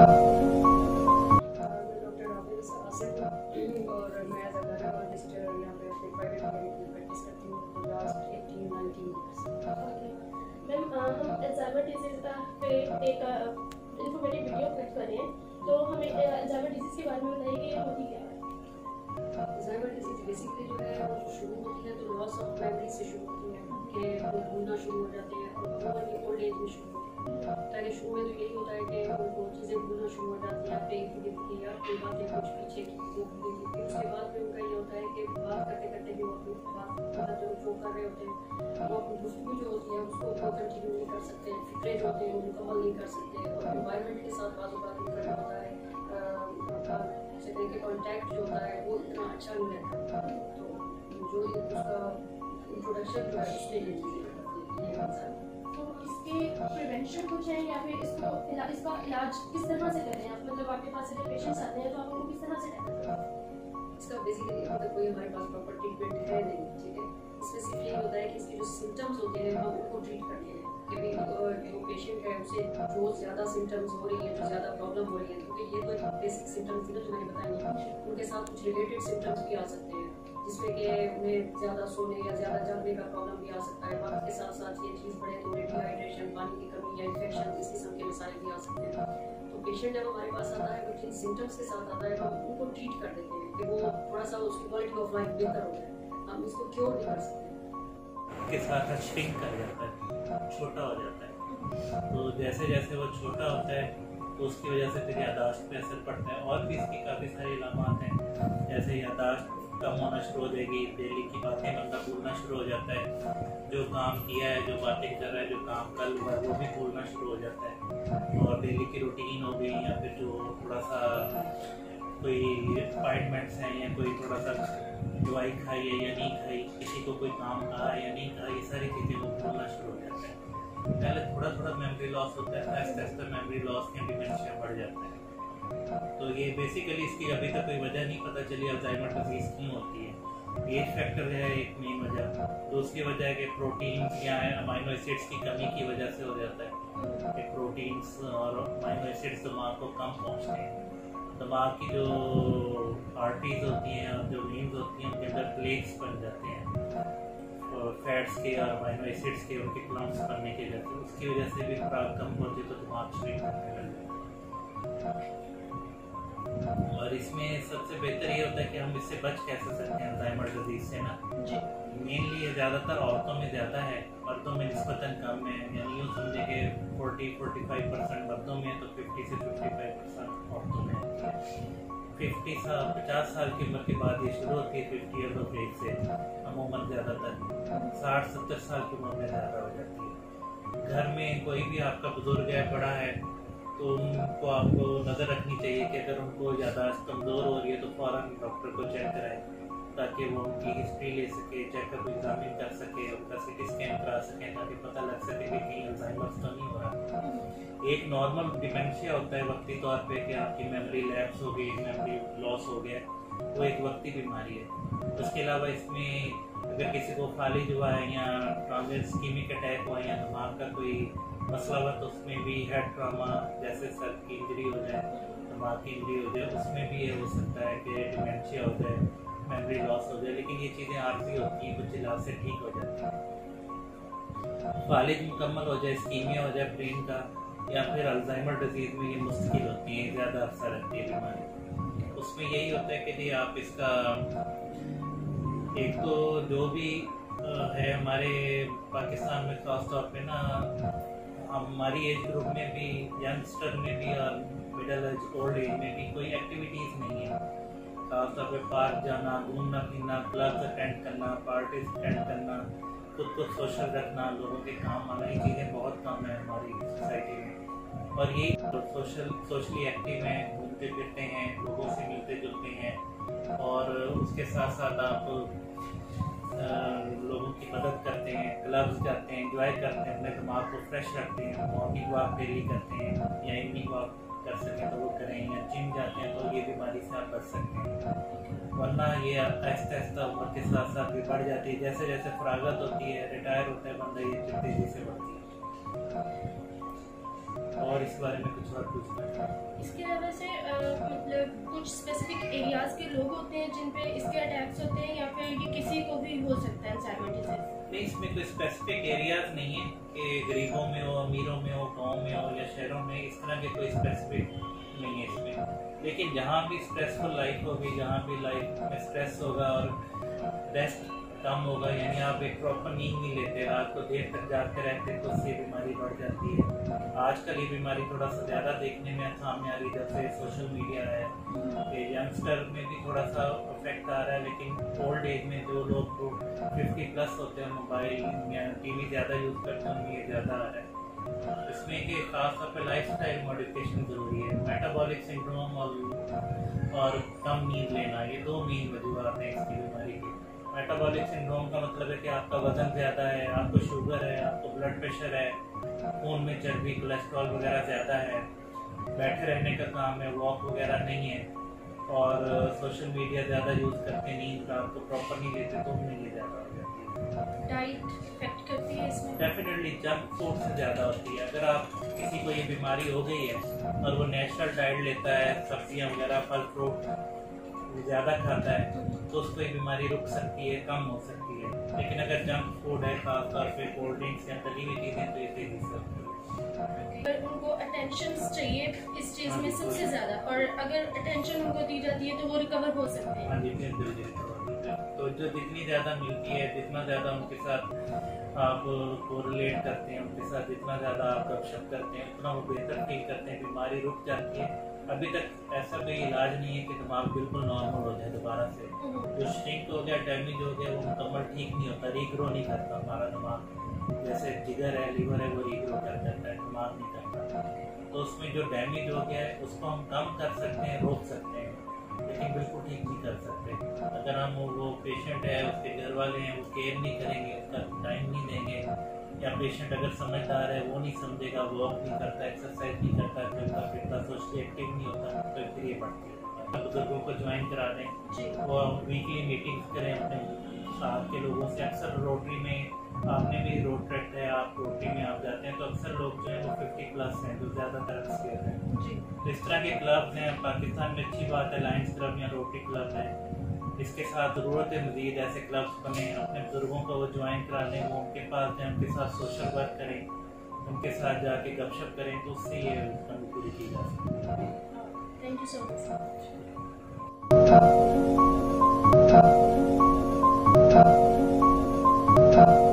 Doctor Rabia Asif और मैं gynaecologist यहाँ पे अपने प्राइवेट क्लिनिक में प्रैक्टिस करती हूँ लास्ट 18-19 ईयर्स। मैम हम अल्जाइमर डिजीज़ पे एक इंफॉर्मेटिव वीडियो कनेक्ट कर रहे हैं, तो हमें अल्जाइमर डिजीज़ के बारे में बताइए कि ये होती क्या है। अल्जाइमर डिजीज़ बेसिकली जो है वो शुरू होती है तो लॉस ऑफ मेमोरी से शुरू होती है कि वो भूलना शुरू हो जाते हैं और नॉर्मली ओल्ड एज में शुरू होती है। पहले शुरू में तो यही होता है कि उनको चीज़ें भूलना शुरू हो जाती हैं, आपने एक दिन की या कोई बातें कुछ पीछे की वो भूल गई। फिर उसके बाद फिर उनका ये होता है कि बात करते करते भी वो अपनी बात जो कर रहे होते हैं वो अपनी गुफ्तगू जो होती है उसको कंटिन्यू नहीं कर सकते, फिक्रे जो होते हैं वो मुकम्मल नहीं कर सकते और एनवायरनमेंट के साथ बात उनका जो होता है के कॉन्टैक्ट जो होता है वो इतना अच्छा नहीं रहता। तो जो उसका इंट्रोडक्शन जो है उसमें ये चीज़ें तो इसके प्रिवेंशन कुछ है या फिर इसका इलाज किस तरह से करें आप, मतलब आपके पास अगर पेशेंट्स आते हैं तो आप उनको किस तरह से टैकल करें। इसका बेसिकली अगर कोई हमारे पास प्रॉपर ट्रीटमेंट है नहीं, ठीक है, इसमें सिर्फ ये होता है कि इसके जो सिम्टम्स होते हैं हम उनको ट्रीट करते हैं कि भाई जो पेशेंट है उसे जो ज़्यादा सिम्टम्स हो रही है, जो ज़्यादा प्रॉब्लम हो रही है, क्योंकि ये तो बेसिक सिम्टम्स थी ना जो मैंने बताई, उनके साथ कुछ रिलेटेड सिम्टम्स भी आ सकते हैं जिसमें कि उन्हें ज़्यादा सोने या ज़्यादा जगने का प्रॉब्लम भी आ सकता है। वक्त के साथ साथ ये चीज़ बढ़े तो उन्हें डिहाइड्रेशन, पानी की कमी या इन्फेक्शन इस किस्म के मसाइल भी आ सकते हैं। तो पेशेंट जब हमारे पास आता है तो जिन सिम्टम्स के साथ आता है हम उनको ट्रीट कर देते हैं कि वो थोड़ा सा उसकी क्वालिटी ऑफ लाइफ बेहतर हो जाए। हम इसको क्योर नहीं कर सकते के साथ श्रिंक कर जाता है, छोटा हो जाता है। तो जैसे जैसे वो छोटा होता है तो उसकी वजह से फिर यादाश्त पे असर पड़ता है और भी इसकी काफ़ी सारी इलामात हैं, जैसे यादाश्त कम होना शुरू हो जाएगी, डेली की बातें बंदा भूलना शुरू हो जाता है, जो काम किया है, जो बातें कर रहा है, जो काम कल हुआ है वो भी भूलना शुरू हो जाता है। और डेली की रूटीन हो गई या फिर जो थोड़ा सा कोई अपॉइंटमेंट्स हैं या कोई थोड़ा सा दवाई खाई है या नहीं खाई, किसी को कोई काम कहा है या नहीं कहा, ये सारी चीज़ें वो भूलना शुरू हो जाता है। पहले थोड़ा थोड़ा मेमोरी लॉस होता है, आहिस्ता आहिस्ता मेमोरी लॉस या डिमेंशिया बढ़ जाता है। तो ये बेसिकली इसकी अभी तक कोई वजह नहीं पता चली अल्जाइमर डिजीज़ क्यों होती है। एज फैक्टर है एक मेन वजह, तो उसकी वजह है कि प्रोटीन या अमाइनो एसिड्स की कमी की वजह से हो जाता है कि प्रोटीन्स और अमाइनो एसिड्स दिमाग को कम पहुँचते हैं। दिमाग की जो आर्टरीज होती हैं और जो वेन्स होती हैं उनके अंदर प्लेक्स बन जाते हैं और फैट्स के और अमाइनो एसिड्स के उनके क्लम्प्स बनने की वजह से, उसकी वजह से भी खुराक कम होती है तो दिमाग श्रिंक करने लग जाता है। और इसमें सबसे बेहतर ये होता है कि हम इससे बच कैसे सकते हैं अल्जाइमर डिजीज से ना। मेनली ये ज़्यादातर औरतों में ज़्यादा है, मर्दों में निस्बतन कम है, यानी यूँ समझे कि 40-45% मर्दों में तो 50 से 55% औरतों में। 50 साल की उम्र के बाद ये शुरू होती है, 50 ईयर्स ऑफ एज से अमूमन ज़्यादातर 60-70 साल की उम्र में ज़्यादा हो जाती है। घर में कोई भी आपका बुजुर्ग है, बड़ा है, तो उनको आपको नज़र रखनी चाहिए कि अगर उनको यादाश्त कमज़ोर हो रही है तो फ़ौरन डॉक्टर को चेक कराएं ताकि वो उनकी हिस्ट्री ले सके, चेकअप एग्जामिन कर सके, उनका सीटी स्कैन करा सके ताकि पता लग सके कि कहीं अल्जाइमर्स तो नहीं हो रहा। एक नॉर्मल डिमेंशिया होता है वक्ती तौर पे कि आपकी मेमोरी लैप्स हो गई, मेमोरी लॉस हो गया, वो एक वक्ती बीमारी है। उसके अलावा इसमें अगर किसी को फालिज हुआ है या ट्रांजिट इस्केमिक अटैक हुआ या दिमाग का कोई मसला हुआ तो उसमें भी हेड ट्रामा जैसे सर की इंजरी हो जाए, दिमाग की इंजरी हो जाए, उसमें भी ये हो सकता है कि डिमेंशिया हो जाए, मेमोरी लॉस हो जाए। लेकिन ये चीज़ें आर्जी होती हैं, कुछ इलाज से ठीक हो जाती हैं। फालिज मुकम्मल हो जाए, इस्कीमिया हो जाए ब्रेन का, या फिर अल्जाइमर डिजीज़ में ये मुश्किल होती है, ज़्यादा अरसा रहती है बीमारी। उसमें यही होता है कि जी आप इसका एक तो जो भी है हमारे पाकिस्तान में ख़ास तौर पे ना, हमारी एज ग्रुप में भी, यंगस्टर में भी और मिडल एज ओल्ड एज में भी कोई एक्टिविटीज़ नहीं है। खासतौर पे पार्क जाना, घूमना फिरना, क्लब्स अटेंड करना, पार्टीज अटेंड करना, खुद को सोशल रखना, लोगों के काम आना, ये चीज़ें बहुत कम है हमारी सोसाइटी में। और ये सोशली एक्टिव हैं, घूमते फिरते हैं, लोगों से मिलते जुलते हैं और उसके साथ साथ आप लोगों की मदद करते हैं, क्लब्स जाते हैं, एंजॉय करते हैं, अपने दिमाग को फ्रेश रखते हैं, मॉर्निंग वॉक डेली करते हैं या इवनिंग वॉक कर सकें तो वो करें, या जिम जाते हैं तो ये बीमारी से आप बच सकते हैं। वरना ये आहिस्ता आहिस्ता उम्र के साथ साथ भी बढ़ जाती है, जैसे जैसे फरागत होती है, रिटायर होता है बंदा, ये तेज़ी से बढ़ती है। और इस बारे में कुछ और पूछना है? इसके अलावा से मतलब कुछ स्पेसिफिक एरियाज के लोग होते हैं जिन पे इसके अटैक्स होते हैं, या फिर ये किसी को भी हो सकता है अल्जाइमर डिजीज? नहीं, इसमें कोई स्पेसिफिक एरियाज नहीं है कि गरीबों में हो, अमीरों में हो, गाँव में हो या शहरों में, इस तरह के कोई स्पेसिफिक नहीं है इसमें। लेकिन जहाँ भी स्ट्रेसफुल लाइफ होगी, जहाँ भी लाइफ में स्ट्रेस होगा और रेस्ट कम होगा, यानी आप एक प्रॉपर नींद नहीं लेते, रात को देर तक जागते रहते, तो उससे बीमारी बढ़ जाती है। आजकल ये बीमारी थोड़ा सा ज़्यादा देखने में सामने आ रही, जब से सोशल मीडिया है, यंगस्टर में भी थोड़ा सा इफेक्ट आ रहा है, लेकिन ओल्ड एज में जो लोग 50+ होते हैं, मोबाइल या टीवी ज़्यादा यूज़ करते हैं, उनमें ये ज़्यादा आ रहा है। इसमें कि खास तौर पर लाइफस्टाइल मॉडिफिकेशन ज़रूरी है। मेटाबॉलिक सिंड्रोम और कम नींद लेना, ये दो मेन वजूहत हैं इसकी बीमारी की। मेटाबॉलिक सिंड्रोम का मतलब है कि आपका वजन ज़्यादा है, आपको शुगर है, आपको ब्लड प्रेशर है, खून में चर्बी, कोलेस्ट्रॉल वगैरह ज़्यादा है, बैठे रहने का काम है, वॉक वगैरह नहीं है, और सोशल मीडिया ज़्यादा यूज़ करते, नींद रात को प्रॉपर नहीं लेते, तो उनमें ये ज़्यादा हो जाती है। डाइट इफेक्ट करती है इसमें? डेफिनेटली जंक फूड से ज़्यादा होती है। अगर आप किसी को ये बीमारी हो गई है और वो नेचुरल डाइट लेता है, सब्जियां वगैरह, फल फ्रूट ज़्यादा खाता है, तो उसको ये बीमारी रुक सकती है, कम हो सकती है। लेकिन अगर जंक फूड है, खासतौर पे कोल्ड ड्रिंक्स या तली हुई चीज़ें, तो ये तेजी से होती है। अगर उनको अटेंशन चाहिए इस चीज़ में सबसे ज़्यादा, और अगर अटेंशन उनको दी जाती है तो वो रिकवर हो सकते हैं। हाँ जी, बिल्कुल। तो जो जितनी ज़्यादा मिलती है, जितना ज़्यादा उनके साथ आप कोरिलेट करते हैं, उनके साथ जितना ज़्यादा आप गपशप करते हैं, उतना वो बेहतर फील करते हैं, बीमारी रुक जाती है। अभी तक ऐसा कोई इलाज नहीं है कि दिमाग बिल्कुल नॉर्मल हो जाए दोबारा से। जो श्रिंक हो गया, डैमेज हो गया, वो मुकम्मल ठीक नहीं होता, रीग्रो नहीं करता हमारा दिमाग। जैसे जिगर है, लीवर है, वो रीग्रो कर जाता है, दिमाग नहीं करता। तो उसमें जो डैमेज हो गया है उसको हम कम कर सकते हैं, रोक सकते हैं, लेकिन बिल्कुल ठीक नहीं कर सकते। अगर हम वो पेशेंट है, उसके घर वाले हैं, वो केयर नहीं करेंगे, उसका टाइम नहीं देंगे, या पेशेंट अगर समझदार है, वो नहीं समझेगा, वॉक नहीं करता, एक्सरसाइज नहीं करता, चलता फिरता, सोशली एक्टिव नहीं होता, तो फिर ये बढ़ती है। बुजुर्गों को ज्वाइन करा दें, वो वीकली मीटिंग्स करें अपने साथ के लोगों से। अक्सर रोटरी में, आपने भी रोड ट्रैक है, आप रोटरी में आप जाते हैं, तो अक्सर लोग जो है वो 50+ हैं, जो ज़्यादातर एक्सपीरियंस हैं। तो इस तरह के क्लब्स हैं पाकिस्तान में, अच्छी बात है, लायंस क्लब या रोटरी क्लब है। इसके साथ ज़रूरत है मज़ीद ऐसे क्लब्स बने, अपने बुजुर्गों को वो ज्वाइन करा लें, वो उनके पास जाएँ, उनके साथ सोशल वर्क करें, उनके साथ जाके गपशप करें, तो उससे ये कमी पूरी की जा सकती है। Thank you so much.